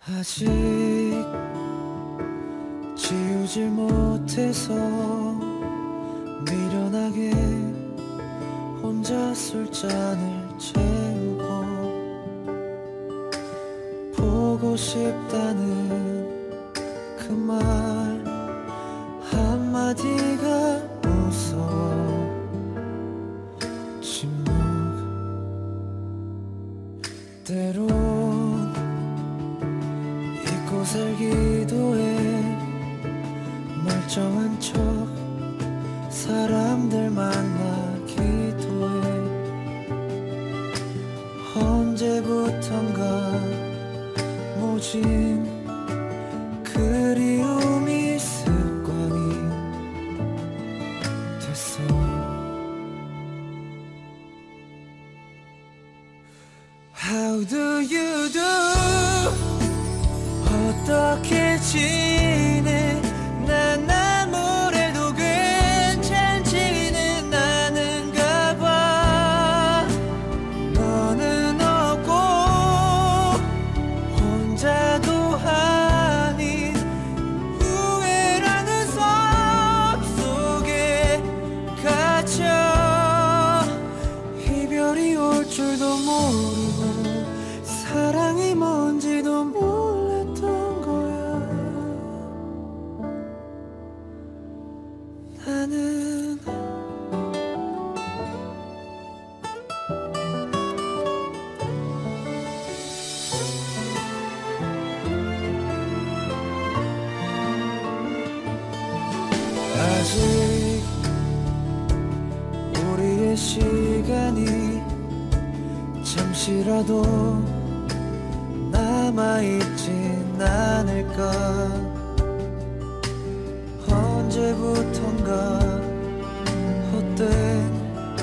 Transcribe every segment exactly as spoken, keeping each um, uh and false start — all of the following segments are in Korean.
아직 지우질 못해서 미련하게 혼자 술잔을 채우고 보고 싶다는 그 말 한마디가 무서워. 침묵 때론 잊고 살기도 해. 멀쩡한 척 사람들 만나기도 해. 언제부턴가 모진 그리움이 습관이 됐어. How do you do? 어떻게 지내? 난 아무래도 괜찮지는 않은가 봐. 너는 없고 혼자도 아닌 후회라는 섬 속에 갇혀 이별이 올 줄도 모르고 사랑이 뭔지도 몰랐던 거야. 나는 아직 우리의 시간이 잠시라도 남아있진 않을까. 언제부턴가 헛된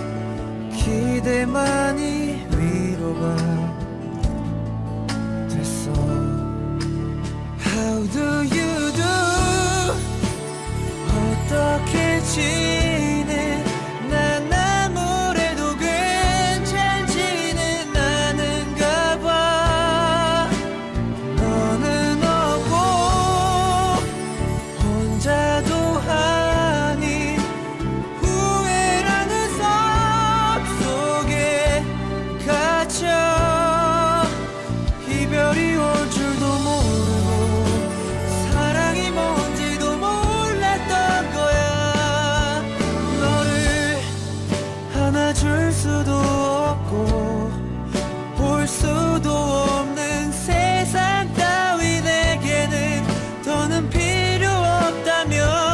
기대만이 위로가 됐어. How do you do? 어떻게 지내? 난 아무래도 괜찮지는 않은가 봐. 너는 없고 혼자도 아닌 후회라는 섬 속에 갇혀 이별이 올 줄도 모르고 사랑이 뭔지도 몰랐던 거야. 너를 안아줄 수도 없고 볼 수도 없는 세상 따위 내게는 더는 필요 없다며.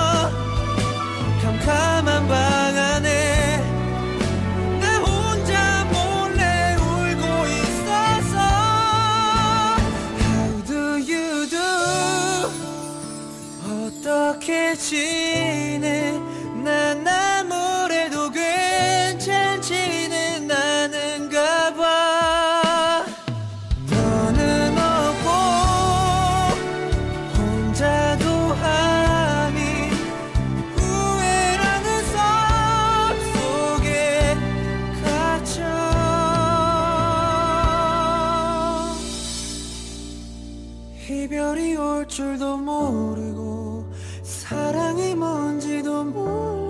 캄캄한 방 안에 나 혼자 몰래 울고 있었어. How do you do? 어떻게 지내? 난 아무래도 괜찮지는 않은가 봐. 너는 없고 혼자도 아닌 후회라는 섬 속에 갇혀 이별이 올 줄도 모르고 사랑이 뭔지도 몰라.